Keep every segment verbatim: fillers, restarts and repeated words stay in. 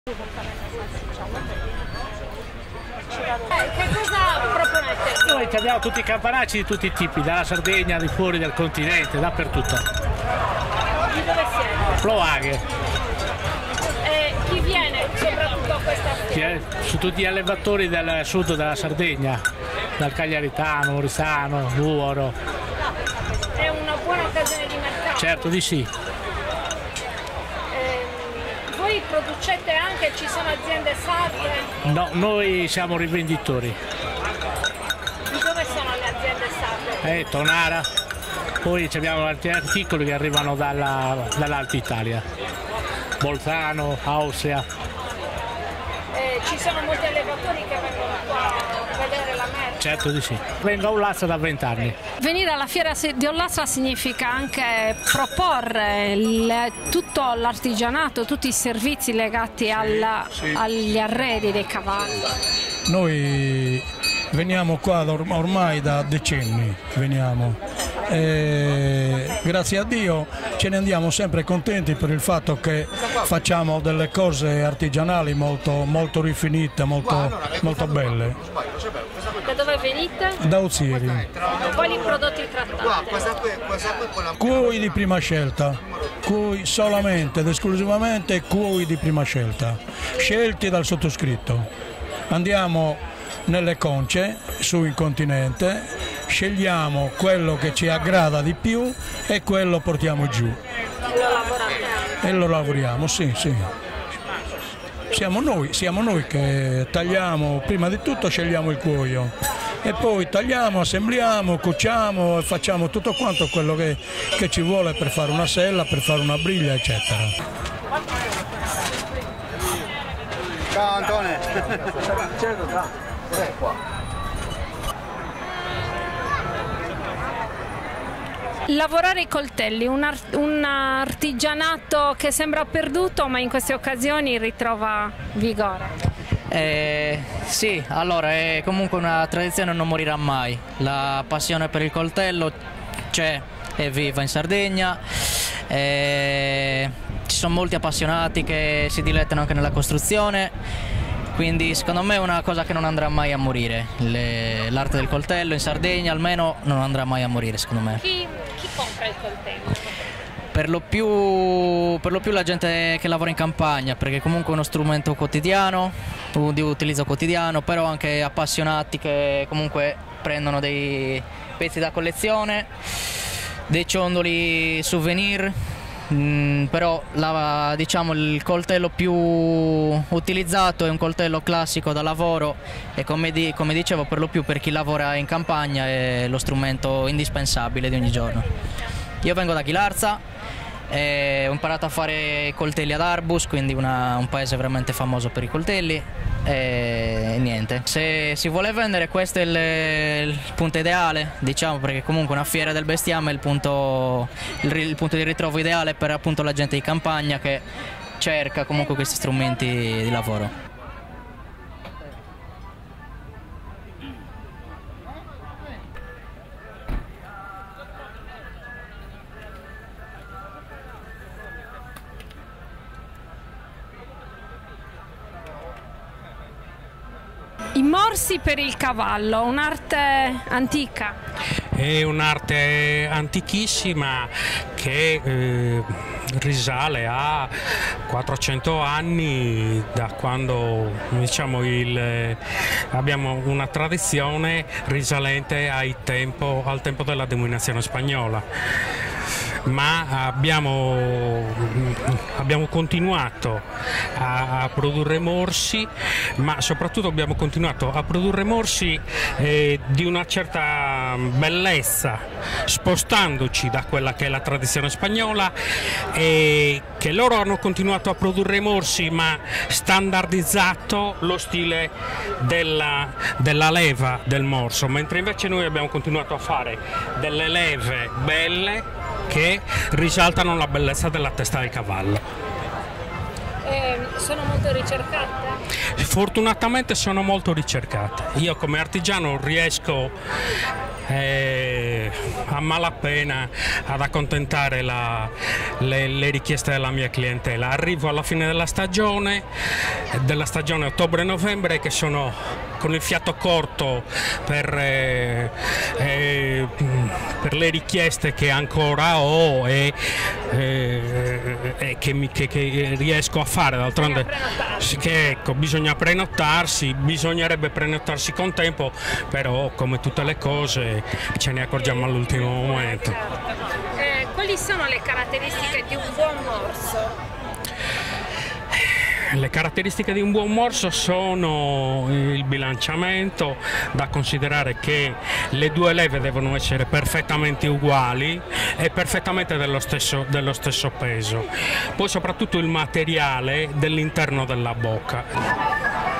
Eh, che cosa proponete? Noi abbiamo tutti i campanacci di tutti i tipi, dalla Sardegna, di fuori del continente, dappertutto. Di dove siete? Ploaghe. E chi viene soprattutto a questa fiera? Su tutti gli allevatori del sud della Sardegna, dal Cagliaritano, Orisano, Nuoro. È una buona occasione di mercato? Certo di sì. Voi producete anche, ci sono aziende sarde? No, noi siamo rivenditori. Di dove sono le aziende sarde? Eh, Tonara, poi abbiamo altri articoli che arrivano dalla, dall'Alta Italia, Bolzano, Austria. Eh, ci sono molti allevatori che vengono qua a vedere la merce? Certo di sì. Vengo a Olazza da vent'anni. Venire alla fiera di Olazza significa anche proporre il, tutto l'artigianato, tutti i servizi legati alla, sì. agli arredi dei cavalli. Noi veniamo qua ormai da decenni, veniamo. E grazie a Dio ce ne andiamo sempre contenti per il fatto che facciamo delle cose artigianali molto, molto rifinite, molto, molto belle. Da dove venite? Da Ozieri. Quali prodotti trattate? Cuoio di prima scelta, cuoio solamente ed esclusivamente cuoio di prima scelta, scelti dal sottoscritto. Andiamo nelle conce, su in continente, scegliamo quello che ci aggrada di più e quello portiamo giù. E lo lavorate? E lo lavoriamo, sì, sì. Siamo noi, siamo noi che tagliamo, prima di tutto scegliamo il cuoio e poi tagliamo, assembliamo, cuciamo e facciamo tutto quanto quello che, che ci vuole per fare una sella, per fare una briglia, eccetera. Ciao Antone! Lavorare i coltelli, un, art un artigianato che sembra perduto ma in queste occasioni ritrova vigore. Eh, sì, allora è comunque una tradizione, non morirà mai. La passione per il coltello c'è, è viva in Sardegna. Eh, ci sono molti appassionati che si dilettano anche nella costruzione. Quindi secondo me è una cosa che non andrà mai a morire, l'arte del coltello in Sardegna almeno non andrà mai a morire secondo me. Chi, chi compra il coltello? Per lo, più, per lo più la gente che lavora in campagna, perché comunque è uno strumento quotidiano, di utilizzo quotidiano, però anche appassionati che comunque prendono dei pezzi da collezione, dei ciondoli souvenir. Mm, però la, diciamo, il coltello più utilizzato è un coltello classico da lavoro e come, di, come dicevo per lo più per chi lavora in campagna è lo strumento indispensabile di ogni giorno. Io vengo da Chilarza e ho imparato a fare i coltelli ad Arbus, quindi una, un paese veramente famoso per i coltelli e niente. Se si vuole vendere questo è il, il punto ideale, diciamo, perché comunque una fiera del bestiame è il punto, il, il punto di ritrovo ideale per appunto la gente di campagna che cerca comunque questi strumenti di lavoro. I morsi per il cavallo, un'arte antica. È un'arte antichissima che eh, risale a quattrocento anni da quando diciamo, il, abbiamo una tradizione risalente ai tempo, al tempo della dominazione spagnola. Ma abbiamo, abbiamo continuato a, a produrre morsi, ma soprattutto abbiamo continuato a produrre morsi eh, di una certa bellezza, spostandoci da quella che è la tradizione spagnola, e che loro hanno continuato a produrre morsi ma standardizzato lo stile della, della leva del morso, mentre invece noi abbiamo continuato a fare delle leve belle che risaltano la bellezza della testa del cavallo. Eh, sono molto ricercate? Fortunatamente sono molto ricercate. Io come artigiano riesco eh, a malapena ad accontentare la, le, le richieste della mia clientela. Arrivo alla fine della stagione, della stagione ottobre-novembre, che sono con il fiato corto per, eh, eh, per le richieste che ancora ho e, eh, e che, mi, che, che riesco a fare. D'altronde che, ecco, bisogna prenotarsi, bisognerebbe prenotarsi con tempo, però come tutte le cose ce ne accorgiamo all'ultimo momento. Eh, quali sono le caratteristiche di un buon morso? Le caratteristiche di un buon morso sono il bilanciamento, da considerare che le due leve devono essere perfettamente uguali e perfettamente dello stesso, dello stesso peso, poi soprattutto il materiale dell'interno della bocca.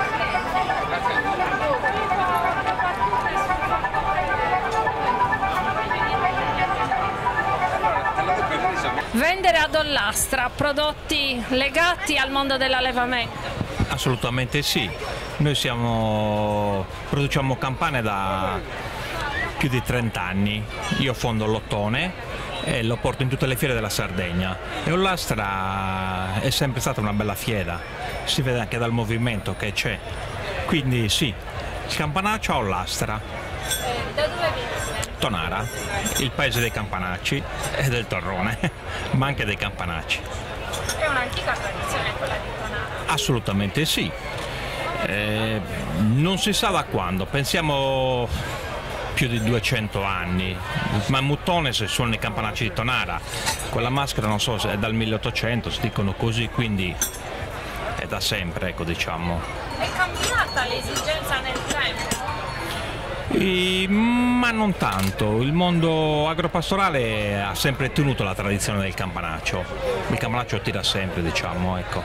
Vendere ad Ollastra prodotti legati al mondo dell'allevamento? Assolutamente sì, noi siamo, produciamo campane da più di trenta anni, io fondo l'ottone e lo porto in tutte le fiere della Sardegna e Ollastra è sempre stata una bella fiera, si vede anche dal movimento che c'è, quindi sì, il campanaccio a Ollastra. Eh, da dove viene? Tonara, il paese dei campanacci e del torrone, ma anche dei campanacci. È un'antica tradizione quella di Tonara? Assolutamente sì, eh, non si sa da quando, pensiamo più di duecento anni, il mammuttone se suona i campanacci di Tonara, quella maschera non so se è dal milleottocento, si dicono così, quindi è da sempre, ecco, diciamo. È cambiata l'esigenza nel tempo? E, ma non tanto, il mondo agropastorale ha sempre tenuto la tradizione del campanaccio, il campanaccio tira sempre, diciamo, ecco.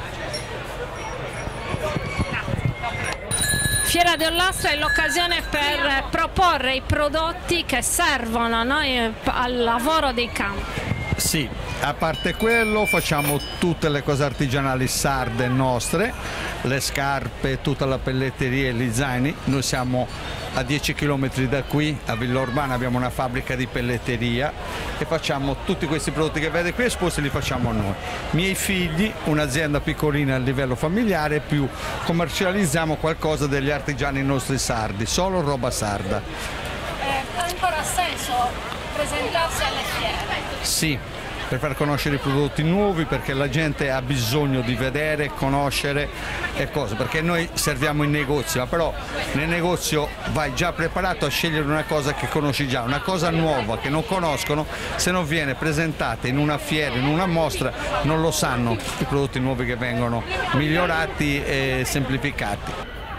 Fiera di Ollastra è l'occasione per proporre i prodotti che servono, no, al lavoro dei campi. Sì, a parte quello facciamo tutte le cose artigianali sarde nostre, le scarpe, tutta la pelletteria e gli zaini. Noi siamo a dieci chilometri da qui, a Villa Urbana abbiamo una fabbrica di pelletteria e facciamo tutti questi prodotti che vede qui, esposti li facciamo noi. Miei figli, un'azienda piccolina a livello familiare, più commercializziamo qualcosa degli artigiani nostri sardi, solo roba sarda. Eh, ha ancora senso presentarsi alle fiere? Sì, per far conoscere i prodotti nuovi, perché la gente ha bisogno di vedere, conoscere e cose, perché noi serviamo in negozio, ma però nel negozio vai già preparato a scegliere una cosa che conosci già, una cosa nuova che non conoscono, se non viene presentata in una fiera, in una mostra, non lo sanno i prodotti nuovi che vengono migliorati e semplificati.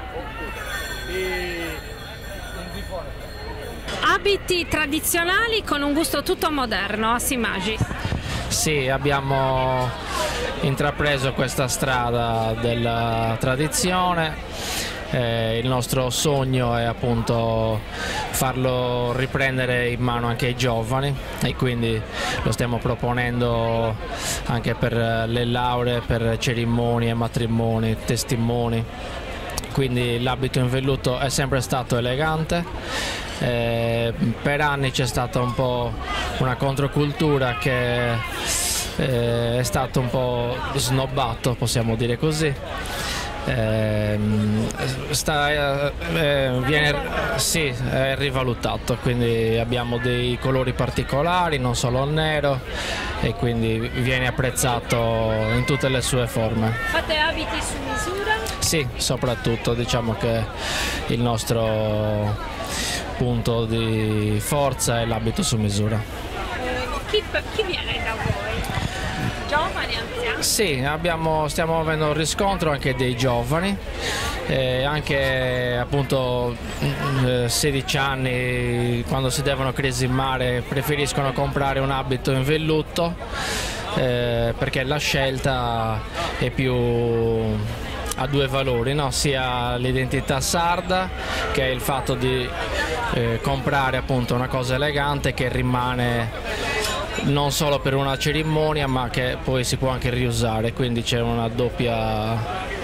Abiti tradizionali con un gusto tutto moderno, a Simagis. Sì, abbiamo intrapreso questa strada della tradizione, eh, il nostro sogno è appunto farlo riprendere in mano anche ai giovani e quindi lo stiamo proponendo anche per le lauree, per cerimonie, matrimoni, testimoni, quindi l'abito in velluto è sempre stato elegante. Eh, per anni c'è stata un po' una controcultura che eh, è stato un po' snobbato, possiamo dire così. Eh, sta, eh, viene sì, è rivalutato, quindi abbiamo dei colori particolari, non solo il nero, e quindi viene apprezzato in tutte le sue forme. Fate abiti su misura? Sì, soprattutto diciamo che il nostro punto di forza è l'abito su misura. Eh, chi, chi viene da voi? Giovani, anziani? Sì, abbiamo, stiamo avendo un riscontro anche dei giovani, eh, anche appunto sedici anni, quando si devono cresimare preferiscono comprare un abito in velluto, eh, perché la scelta è più ha due valori, no? Sia l'identità sarda, che è il fatto di eh, comprare appunto una cosa elegante che rimane non solo per una cerimonia ma che poi si può anche riusare, quindi c'è una doppia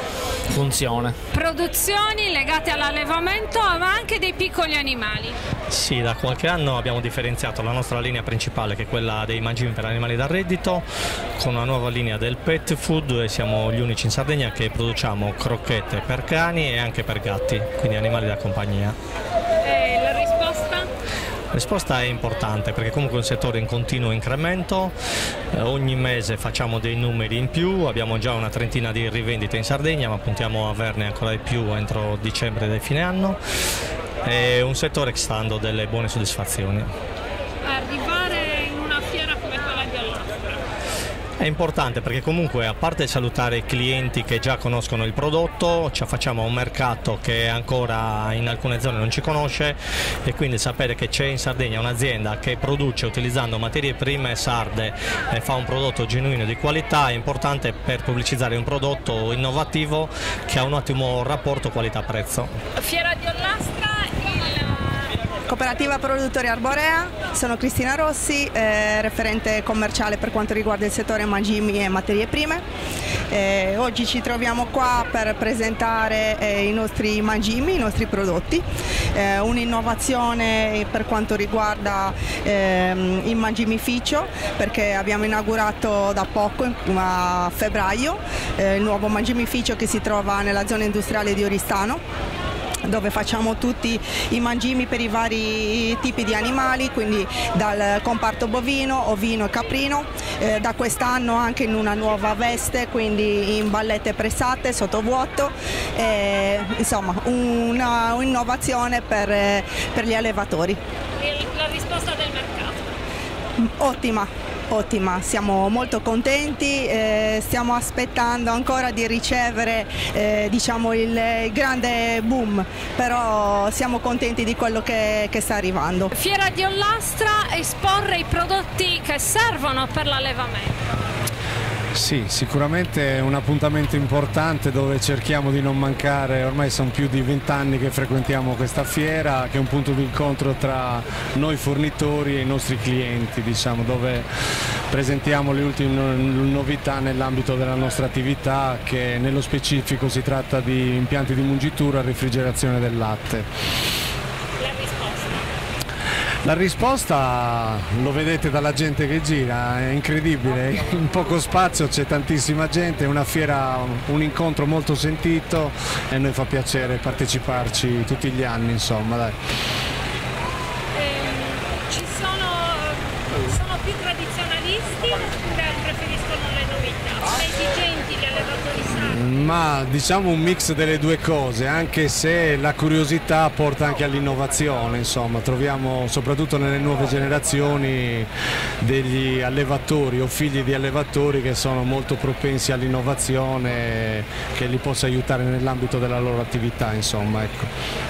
funzione. Produzioni legate all'allevamento, ma anche dei piccoli animali. Sì, da qualche anno abbiamo differenziato la nostra linea principale, che è quella dei mangimi per animali da reddito, con una nuova linea del pet food, e siamo gli unici in Sardegna che produciamo crocchette per cani e anche per gatti, quindi animali da compagnia. E la risposta? La risposta è importante perché comunque è un settore in continuo incremento, eh, ogni mese facciamo dei numeri in più, abbiamo già una trentina di rivendite in Sardegna, ma puntiamo a averne ancora di più entro dicembre del fine anno. È un settore che sta dando delle buone soddisfazioni. Arrivare in una fiera come quella di Ollastra è importante perché comunque, a parte salutare i clienti che già conoscono il prodotto, ci affacciamo a un mercato che ancora in alcune zone non ci conosce, e quindi sapere che c'è in Sardegna un'azienda che produce utilizzando materie prime sarde e fa un prodotto genuino di qualità è importante per pubblicizzare un prodotto innovativo che ha un ottimo rapporto qualità-prezzo. Fiera di Ollastra. Cooperativa Produttori Arborea, sono Cristina Rossi, eh, referente commerciale per quanto riguarda il settore mangimi e materie prime. Eh, oggi ci troviamo qua per presentare eh, i nostri mangimi, i nostri prodotti, eh, un'innovazione per quanto riguarda eh, il mangimificio, perché abbiamo inaugurato da poco, a febbraio, eh, il nuovo mangimificio che si trova nella zona industriale di Oristano, dove facciamo tutti i mangimi per i vari tipi di animali, quindi dal comparto bovino, ovino e caprino, eh, da quest'anno anche in una nuova veste, quindi in ballette pressate, sottovuoto, eh, insomma un'innovazione per, per gli allevatori. La risposta del mercato? Ottima. Ottima, siamo molto contenti, eh, stiamo aspettando ancora di ricevere eh, diciamo il, il grande boom, però siamo contenti di quello che, che sta arrivando. Fiera di Ollastra, esporre i prodotti che servono per l'allevamento. Sì, sicuramente è un appuntamento importante dove cerchiamo di non mancare. Ormai sono più di vent'anni che frequentiamo questa fiera, che è un punto di incontro tra noi fornitori e i nostri clienti, diciamo, dove presentiamo le ultime novità nell'ambito della nostra attività, che nello specifico si tratta di impianti di mungitura e refrigerazione del latte. La risposta lo vedete dalla gente che gira, è incredibile, in poco spazio c'è tantissima gente, è una fiera, un incontro molto sentito e a noi fa piacere parteciparci tutti gli anni, insomma, dai. Eh, ci sono, sono più tradizionalisti oppure preferiscono le novità? Sono esigenti gli allevatori sardi? Ma diciamo un mix delle due cose, anche se la curiosità porta anche all'innovazione, insomma, troviamo soprattutto nelle nuove generazioni degli allevatori o figli di allevatori che sono molto propensi all'innovazione, che li possa aiutare nell'ambito della loro attività, insomma, ecco.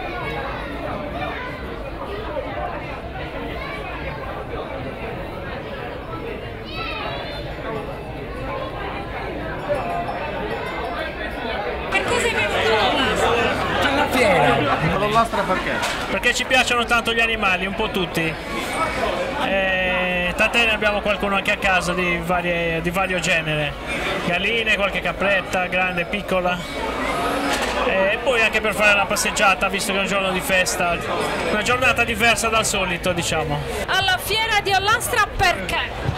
Perché? Perché ci piacciono tanto gli animali, un po' tutti. E tant'è ne abbiamo qualcuno anche a casa di, varie, di vario genere. Galline, qualche capretta, grande, piccola. E poi anche per fare una passeggiata, visto che è un giorno di festa, una giornata diversa dal solito, diciamo. Alla fiera di Ollastra perché?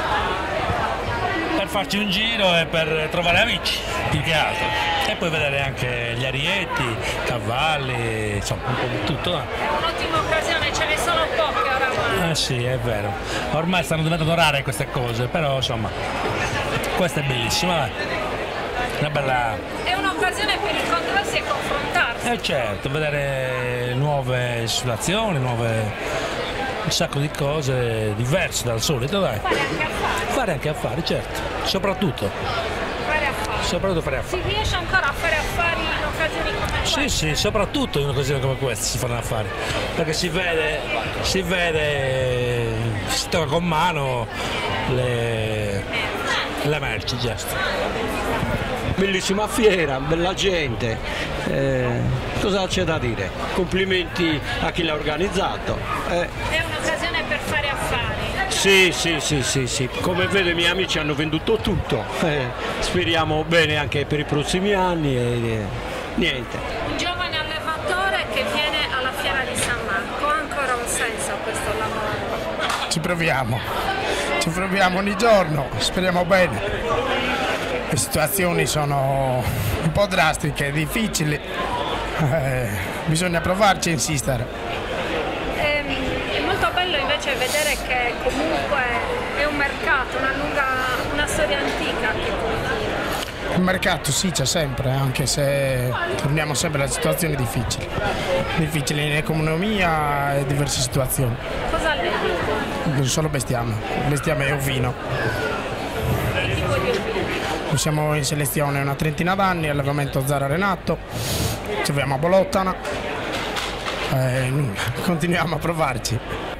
Per farci un giro e per trovare amici, più che altro, e poi vedere anche gli arieti, cavalli, insomma un po' di tutto. No? Un'ottima occasione, ce ne sono poche oramai. Eh sì, è vero, ormai stanno diventando rare queste cose, però insomma questa è bellissima, una bella... È un'occasione per incontrarsi e confrontarsi. Eh certo, vedere nuove situazioni, nuove... un sacco di cose diverse dal solito, dai. Fare anche affari. Fare anche affari, certo, soprattutto. Fare affari. Soprattutto fare affari. Si riesce ancora a fare affari in occasioni come queste? Sì, sì, soprattutto in occasioni come queste si fanno affari. Perché si vede, si vede, si tocca con mano le, le merci, giusto. Bellissima fiera, bella gente, eh, cosa c'è da dire? Complimenti a chi l'ha organizzato. Eh. È un'occasione per fare affari. Sì, sì, sì, sì, sì. Come vede i miei amici hanno venduto tutto. Eh, speriamo bene anche per i prossimi anni e eh, niente. Un giovane allevatore che viene alla fiera di San Marco, ha ancora un senso questo lavoro? Ci proviamo, ci proviamo ogni giorno, speriamo bene. Le situazioni sono un po' drastiche, difficili, eh, bisogna provarci e insistere. È molto bello invece vedere che comunque è un mercato, una lunga, una storia antica che continua. Il mercato sì, c'è sempre, anche se torniamo sempre a situazioni difficili, difficili in economia e diverse situazioni. Cosa allevate? Solo bestiame, bestiame e ovino. Che tipo di ovino? Siamo in selezione una trentina d'anni, allevamento Zara Renato, ci abbiamo a Bolottana, e continuiamo a provarci.